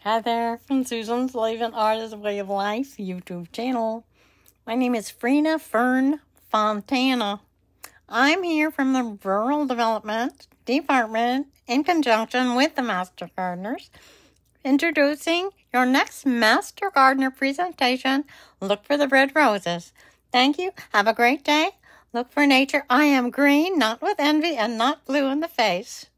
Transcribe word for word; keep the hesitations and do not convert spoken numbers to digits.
Hi there, from Susan's Life and Art as a Way of Life YouTube channel. My name is Frieda Fern Fontana. I'm here from the Rural Development Department in conjunction with the Master Gardeners, introducing your next Master Gardener presentation. Look for the red roses. Thank you. Have a great day. Look for nature. I am green, not with envy and not blue in the face.